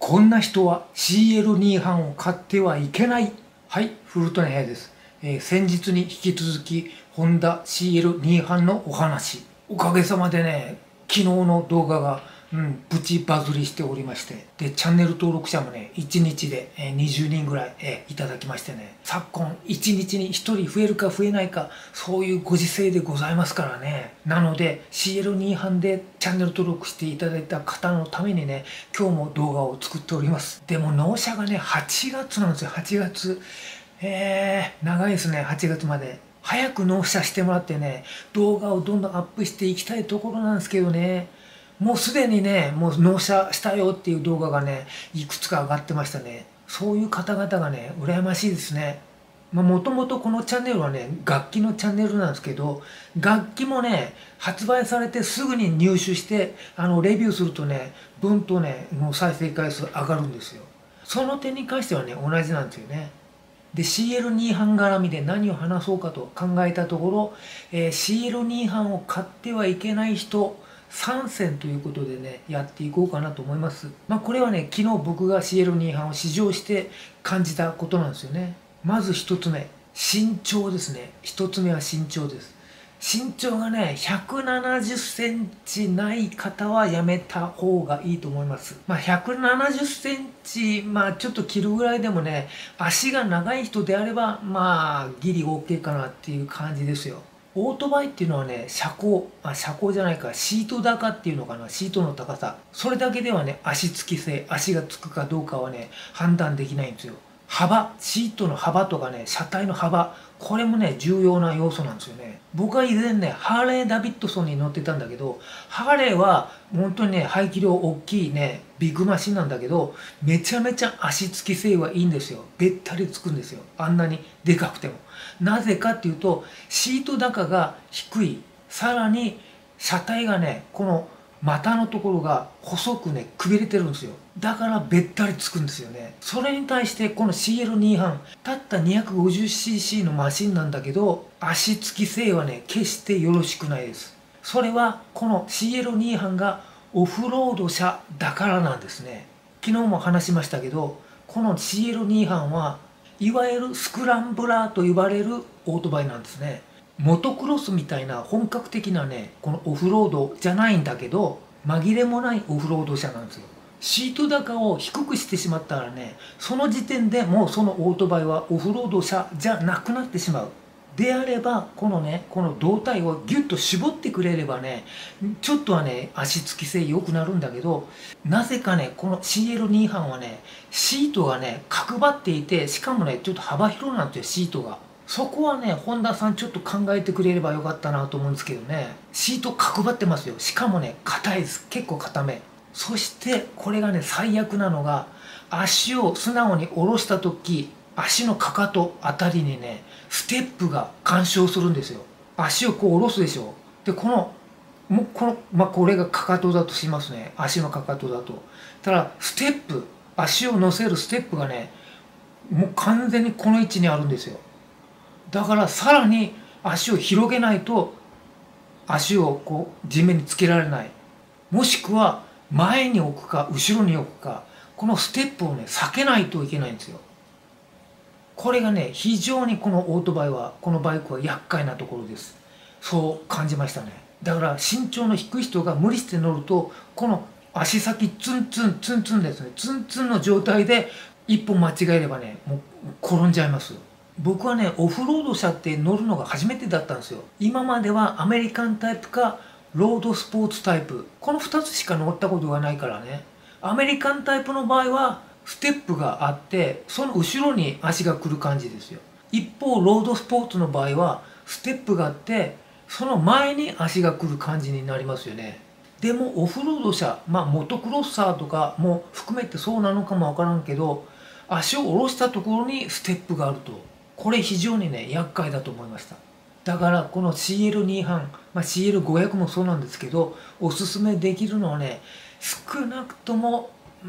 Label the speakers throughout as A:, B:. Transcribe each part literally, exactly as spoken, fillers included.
A: こんな人は シーエルに 班を買ってはいけない。はい、フルトネヘイです。えー、先日に引き続き、ホンダ シーエルに 班のお話。おかげさまでね、昨日の動画が、うん、プチバズりしておりまして。で、チャンネル登録者もね、いちにちで、えー、にじゅうにんぐらい、えー、いただきましてね。昨今、いちにちにひとり増えるか増えないか、そういうご時世でございますからね。なので、シーエルに 班でチャンネル登録していただいた方のためにね、今日も動画を作っております。でも納車がね、はちがつなんですよ、はちがつ。えー、長いですね、はちがつまで。早く納車してもらってね、動画をどんどんアップしていきたいところなんですけどね。もうすでにね、もう納車したよっていう動画がね、いくつか上がってましたね。そういう方々がね、羨ましいですね。まあ、もともとこのチャンネルはね、楽器のチャンネルなんですけど、楽器もね、発売されてすぐに入手して、あの、レビューするとね、ぶんとね、もう再生回数上がるんですよ。その点に関してはね、同じなんですよね。で、シーエルに 班絡みで何を話そうかと考えたところ、えー、シーエルに 班を買ってはいけない人、さんせんということでね、やっていこうかなと思います。まあこれはね、昨日僕が シーエルに 班を試乗して感じたことなんですよね。まず一つ目、身長ですね。一つ目は身長です。身長がね、ひゃくななじゅっセンチない方はやめた方がいいと思います。まあ、ひゃくななじゅっセンチ、まあ、ちょっと切るぐらいでもね、足が長い人であれば、まあ、ギリ OK かなっていう感じですよ。オートバイっていうのはね、車高、あ、車高じゃないか、シート高っていうのかな、シートの高さ。それだけではね、足つき性、足がつくかどうかはね、判断できないんですよ。幅、シートの幅とかね、車体の幅、これもね、重要な要素なんですよね。僕は以前ね、ハーレー・ダビッドソンに乗ってたんだけど、ハーレーは本当にね、排気量大きいね、ビッグマシンなんだけど、めちゃめちゃ足つき性はいいんですよ。べったりつくんですよ。あんなにでかくても。なぜかっていうと、シート高が低い。さらに、車体がね、この股のところが細くね、くびれてるんですよ。だからべったりつくんですよね。それに対してこの シーエルに 班、たった にひゃくごじゅっシーシー のマシンなんだけど、足つき性はね、決してよろしくないです。それはこの シーエルに 班がオフロード車だからなんですね。昨日も話しましたけど、この シーエルに 班はいわゆるスクランブラーと呼ばれるオートバイなんですね。モトクロスみたいな本格的なね、このオフロードじゃないんだけど、紛れもないオフロード車なんですよ。シート高を低くしてしまったらね、その時点でもうそのオートバイはオフロード車じゃなくなってしまう。であれば、このね、この胴体をギュッと絞ってくれればね、ちょっとはね、足つき性良くなるんだけど、なぜかね、この シーエルに 班はね、シートがね、角張っていて、しかもね、ちょっと幅広なんですよ、シートが。そこはね、ホンダさんちょっと考えてくれればよかったなと思うんですけどね。シート角張ってますよ。しかもね、硬いです。結構硬め。そしてこれがね、最悪なのが、足を素直に下ろした時、足のかかとあたりにね、ステップが干渉するんですよ。足をこう下ろすでしょ。で、この、もうこの、まあ、これがかかとだとしますね。足のかかとだと。ただ、ステップ、足を乗せるステップがね、もう完全にこの位置にあるんですよ。だからさらに足を広げないと、足をこう地面につけられない。もしくは前に置くか後ろに置くか、このステップをね、避けないといけないんですよ。これがね、非常にこのオートバイは、このバイクは厄介なところです。そう感じましたね。だから身長の低い人が無理して乗ると、この足先ツンツンツンツンですね。ツンツンの状態で一歩間違えればね、もう転んじゃいます。僕はね、オフロード車って乗るのが初めてだったんですよ。今まではアメリカンタイプかロードスポーツタイプ。このふたつしか乗ったことがないからね。アメリカンタイプの場合はステップがあって、その後ろに足が来る感じですよ。一方、ロードスポーツの場合はステップがあって、その前に足が来る感じになりますよね。でもオフロード車、まあモトクロッサーとかも含めてそうなのかもわからんけど、足を下ろしたところにステップがあると。これ非常にね、厄介だと思いました。だからこの シーエルに 班、まあ、シーエルごひゃく もそうなんですけど、おすすめできるのはね、少なくとも、うん、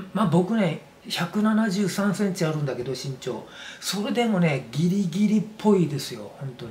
A: まあ僕ね、ひゃくななじゅうさんセンチあるんだけど身長。それでもね、ギリギリっぽいですよ、本当に。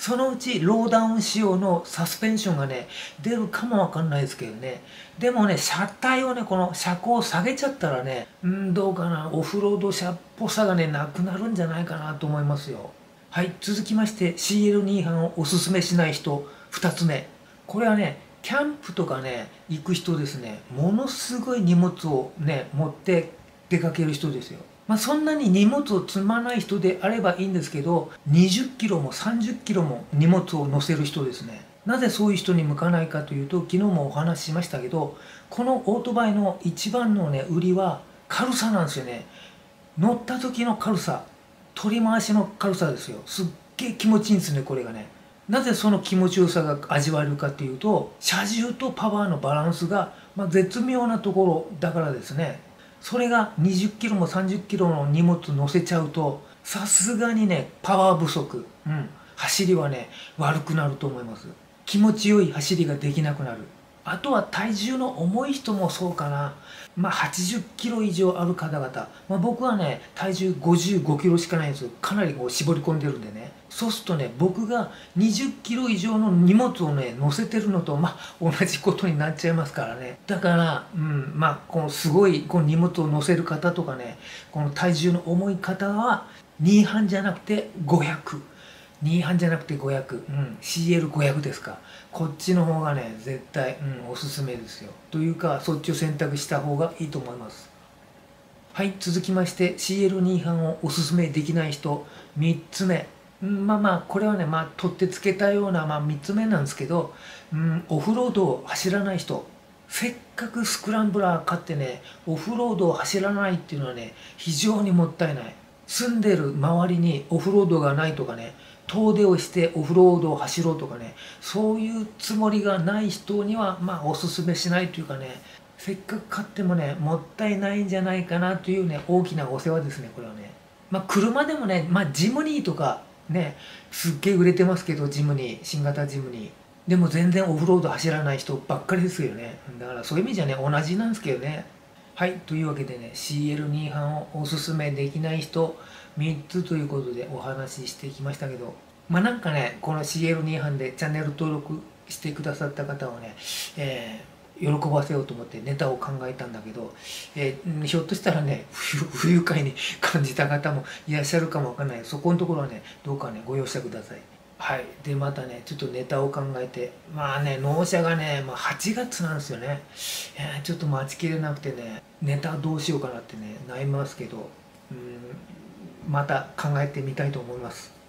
A: そのうちローダウン仕様のサスペンションがね出るかもわかんないですけどね。でもね車体をねこの車高を下げちゃったらねうんどうかな、オフロード車っぽさがねなくなるんじゃないかなと思いますよ。はい、続きまして シーエルに 班をおすすめしない人ふたつめ。これはねキャンプとかね行く人ですね。ものすごい荷物をね持って出かける人ですよ。まあ、そんなに荷物を積まない人であればいいんですけど、にじゅっキロもさんじゅっキロも荷物を乗せる人ですね。なぜそういう人に向かないかというと、昨日もお話ししましたけど、このオートバイの一番のね売りは軽さなんですよね。乗った時の軽さ、取り回しの軽さですよ。すっげえ気持ちいいんですね、これがね。なぜその気持ちよさが味わえるかっていうと、車重とパワーのバランスが、まあ、絶妙なところだからですね。それがにじゅっキロもさんじゅっキロの荷物乗せちゃうと、さすがにねパワー不足、うん、走りはね悪くなると思います。気持ちよい走りができなくなる。あとは体重の重い人もそうかな。まあはちじゅっキロ以上ある方々、まあ、僕はね体重ごじゅうごキロしかないんですよ。かなりこう絞り込んでるんでね。そうするとね僕がにじゅっキロ以上の荷物をね乗せてるのとまあ同じことになっちゃいますからね。だからうんまあこのすごいこの荷物を乗せる方とかね、この体重の重い方はに班じゃなくてごひゃく、に班じゃなくてごひゃく、うん、シーエルごひゃく ですか。こっちの方がね絶対、うん、おすすめですよ。というかそっちを選択した方がいいと思います。はい、続きまして シーエルに 班をおすすめできない人みっつめ。うん、まあまあこれはねまあ取ってつけたような、まあ、みっつめなんですけど、うん、オフロードを走らない人。せっかくスクランブラー買ってねオフロードを走らないっていうのはね非常にもったいない。住んでる周りにオフロードがないとかね、遠出をしてオフロードを走ろうとかね、そういうつもりがない人にはまあおすすめしないというかね、せっかく買ってもねもったいないんじゃないかなというね大きなお世話ですね、これはね。まあ車でもね、まあジムニーとかねすっげえ売れてますけど、ジムニー、新型ジムニーでも全然オフロード走らない人ばっかりですよね。だからそういう意味じゃね同じなんですけどね。はい、というわけでね シーエルに 班をおすすめできない人みっつということでお話ししてきましたけど、まあなんかねこの シーエルに 班でチャンネル登録してくださった方をね、えー、喜ばせようと思ってネタを考えたんだけど、えー、ひょっとしたらね不愉快に感じた方もいらっしゃるかもわかんない。そこのところはねどうかねご容赦ください。はい、でまたねちょっとネタを考えて、まあね納車がね、まあ、はちがつなんですよね。えーちょっと待ちきれなくてねネタどうしようかなってね悩みますけど、うんまた考えてみたいと思います。